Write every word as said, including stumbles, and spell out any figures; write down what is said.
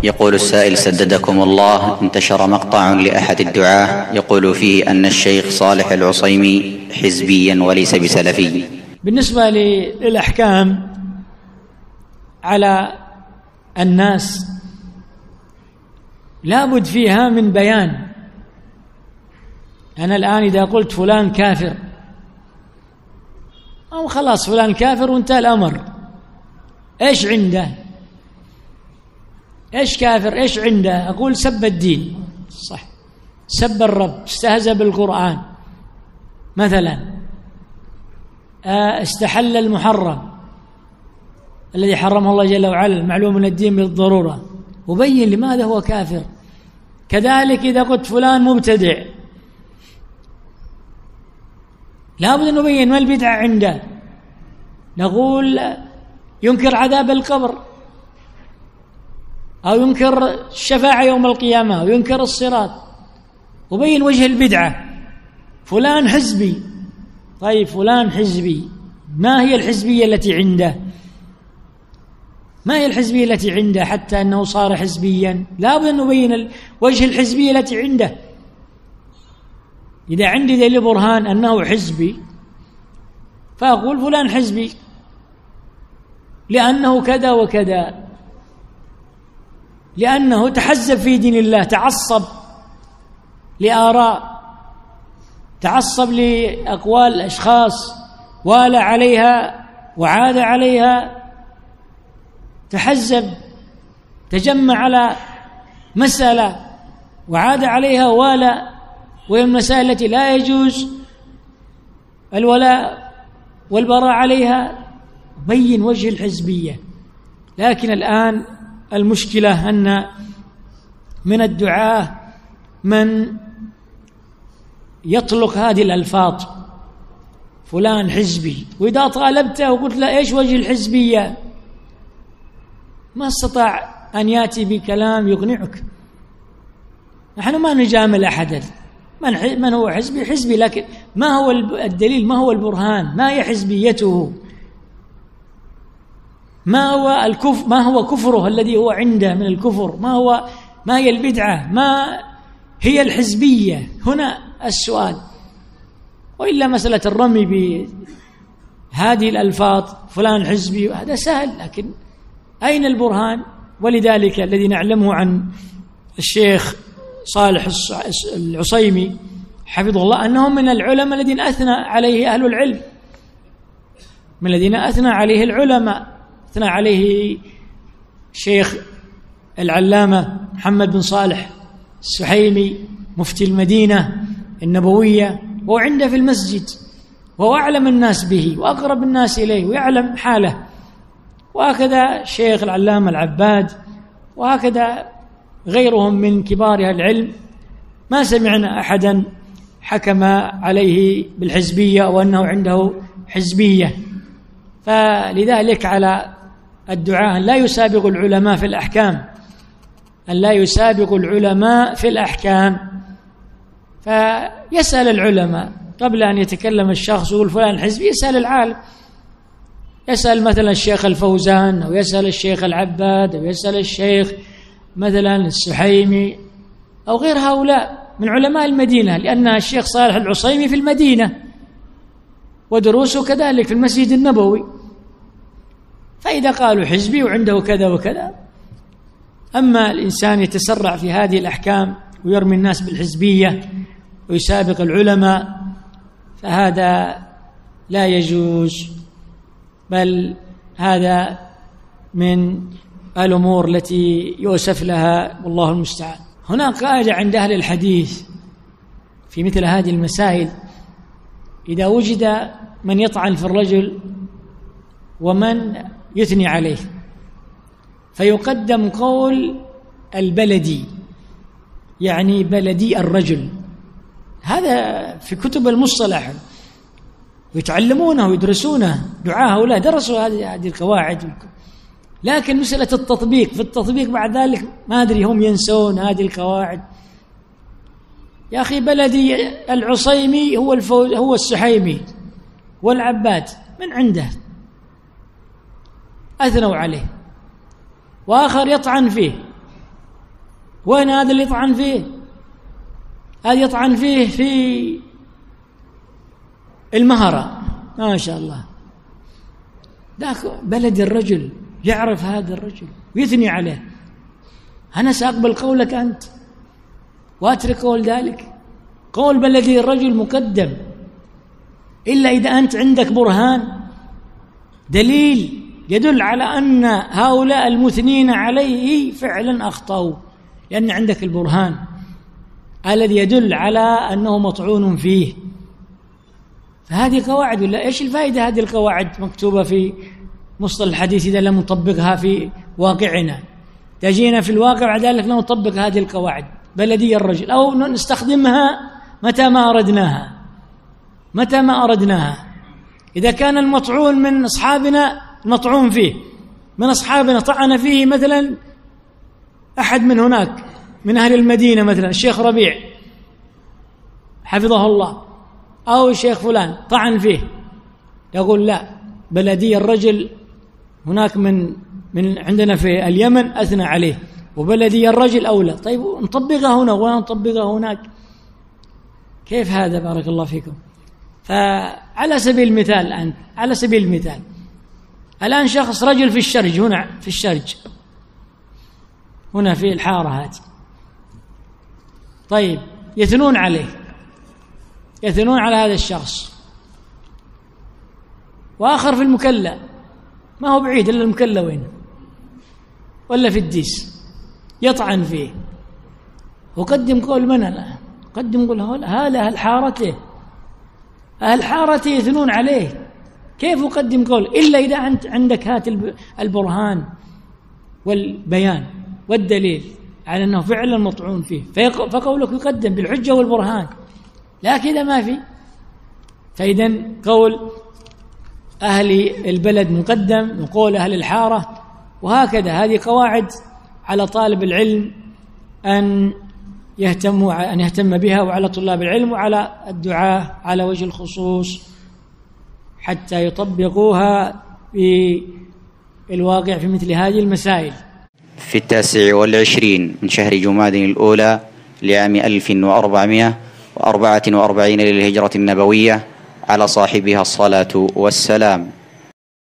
يقول السائل سددكم الله: انتشر مقطع لأحد الدعاة يقول فيه أن الشيخ صالح العصيمي حزبيا وليس بسلفي. بالنسبة للأحكام على الناس لابد فيها من بيان. أنا الآن إذا قلت فلان كافر أو خلاص فلان كافر وانتهى الأمر، إيش عنده؟ إيش كافر؟ إيش عنده؟ أقول سب الدين، صح، سب الرب، استهزأ بالقرآن مثلا، استحل المحرم الذي حرمه الله جل وعلا، المعلوم من الدين بالضرورة، وبين لماذا هو كافر. كذلك إذا قلت فلان مبتدع لابد أن نبين ما البدعة عنده. نقول ينكر عذاب القبر، أو ينكر الشفاعة يوم القيامة، أو ينكر الصراط، وبين وجه البدعة. فلان حزبي، طيب فلان حزبي، ما هي الحزبية التي عنده؟ ما هي الحزبية التي عنده حتى أنه صار حزبيا؟ لابد أن نبين وجه الحزبية التي عنده. إذا عندي دليل برهان أنه حزبي فأقول فلان حزبي لأنه كذا وكذا، لأنه تحزب في دين الله، تعصب لآراء، تعصب لأقوال الأشخاص، والى عليها وعاد عليها، تحزب، تجمع على مسألة وعاد عليها والى، وهي المسائل التي لا يجوز الولاء والبراء عليها، بين وجه الحزبية. لكن الآن المشكلة أن من الدعاة من يطلق هذه الألفاظ، فلان حزبي، وإذا طالبته وقلت له إيش وجه الحزبية ما استطاع أن يأتي بكلام يقنعك. نحن ما نجامل أحدا، من من هو حزبي حزبي، لكن ما هو الدليل، ما هو البرهان، ما هي حزبيته، ما هو الكفر، ما هو كفره الذي هو عنده من الكفر، ما هو ما هي البدعة، ما هي الحزبية. هنا السؤال. وإلا مسألة الرمي بهذه الألفاظ فلان حزبي هذا سهل، لكن أين البرهان؟ ولذلك الذي نعلمه عن الشيخ صالح العصيمي حفظه الله أنه من العلماء الذين أثنى عليه أهل العلم، من الذين أثنى عليه العلماء، أثنى عليه الشيخ العلامة محمد بن صالح السحيمي مفتي المدينة النبوية، وهو عنده في المسجد، وهو أعلم الناس به وأقرب الناس إليه ويعلم حاله. وهكذا الشيخ العلامة العباد، وهكذا غيرهم من كبار العلم، ما سمعنا أحدا حكم عليه بالحزبية وأنه عنده حزبية. فلذلك على الدعاء أن لا يسابق العلماء في الأحكام، أن لا يسابق العلماء في الأحكام، فيسأل العلماء قبل أن يتكلم الشخص ويقول فلان حزبي، يسأل العالم، يسأل مثلا الشيخ الفوزان، أو يسأل الشيخ العباد، أو يسأل الشيخ مثلا السحيمي، أو غير هؤلاء من علماء المدينة، لأن الشيخ صالح العصيمي في المدينة ودروسه كذلك في المسجد النبوي. فإذا قالوا حزبي وعنده كذا وكذا، أما الإنسان يتسرع في هذه الأحكام ويرمي الناس بالحزبية ويسابق العلماء فهذا لا يجوز، بل هذا من الأمور التي يؤسف لها والله المستعان. هناك قاعدة عند أهل الحديث في مثل هذه المسائل: إذا وجد من يطعن في الرجل ومن يثني عليه فيقدم قول البلدي، يعني بلدي الرجل، هذا في كتب المصطلح ويتعلمونه ويدرسونه، دعاء هؤلاء درسوا هذه هذه القواعد. لكن مسألة التطبيق، في التطبيق بعد ذلك ما أدري هم ينسون هذه القواعد. يا أخي بلدي العصيمي هو الفوز هو السحيمي والعباد من عنده أثنوا عليه، وآخر يطعن فيه وين هذا اللي يطعن فيه؟ هذا يطعن فيه في المهرة، ما شاء الله، ذاك بلد الرجل يعرف هذا الرجل ويثني عليه. أنا سأقبل قولك أنت وأترك قول ذلك. قول بلدي الرجل مقدم إلا إذا أنت عندك برهان، دليل يدل على أن هؤلاء المثنين عليه فعلا أخطأوا، لأن عندك البرهان الذي يدل على أنه مطعون فيه. فهذه قواعد، ولا إيش الفائدة هذه القواعد مكتوبة في مصطلح الحديث إذا لم نطبقها في واقعنا؟ تجينا في الواقع بعد ذلك لا نطبق هذه القواعد بلدي الرجل، أو نستخدمها متى ما أردناها متى ما أردناها. إذا كان المطعون من أصحابنا، المطعون فيه من أصحابنا طعن فيه مثلا أحد من هناك من أهل المدينة، مثلا الشيخ ربيع حفظه الله أو الشيخ فلان طعن فيه، يقول لا، بلدي الرجل هناك من من عندنا في اليمن أثنى عليه، وبلدي الرجل أولى. طيب نطبقها هنا ولا نطبقها هناك؟ كيف هذا؟ بارك الله فيكم. فعلى سبيل المثال الآن، على سبيل المثال الآن شخص رجل في الشرج، هنا في الشرج هنا في الحارة هذه، طيب يثنون عليه، يثنون على هذا الشخص، وآخر في المكلا، ما هو بعيد إلا المكلا وين، ولا في الديس، يطعن فيه، وقدم قول من الآن؟ قدم قول هذا أهل حارته، أهل حارته يثنون عليه، كيف أقدم قول إلا إذا أنت عندك هات البرهان والبيان والدليل على أنه فعلا مطعون فيه، فقولك يقدم بالحجة والبرهان. لا كذا ما في. فإذا قول أهل البلد مقدم وقول أهل الحارة، وهكذا. هذه قواعد على طالب العلم أن يهتم أن يهتم بها، وعلى طلاب العلم وعلى الدعاة على وجه الخصوص، حتى يطبقوها في الواقع في مثل هذه المسائل. في التاسع والعشرين من شهر جماد الأولى لعام ألف وأربعمائة وأربعة وأربعين للهجرة النبوية على صاحبها الصلاة والسلام.